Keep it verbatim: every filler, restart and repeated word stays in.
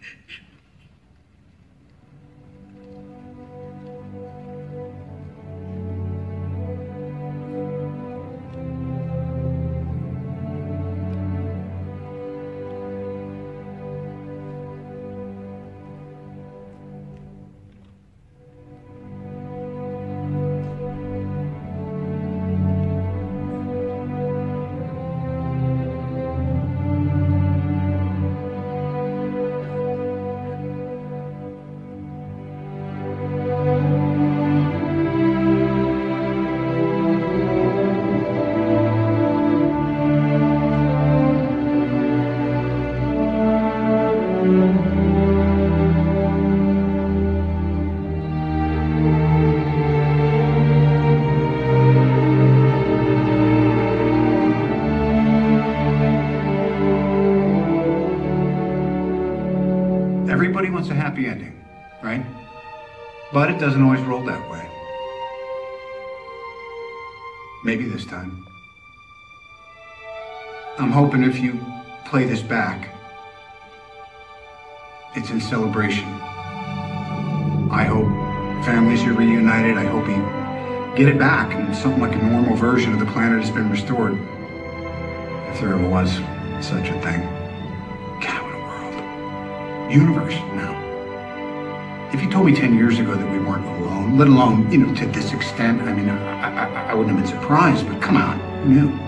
Everybody wants a happy ending, right? But it doesn't always roll that way. Maybe this time. I'm hoping if you play this back, it's in celebration. I hope families are reunited. I hope you get it back and something like a normal version of the planet has been restored. If there ever was such a thing. God, what a world. Universe now. If you told me ten years ago that we weren't alone, let alone, you know, to this extent, I mean, I, I, I wouldn't have been surprised, but come on, who knew?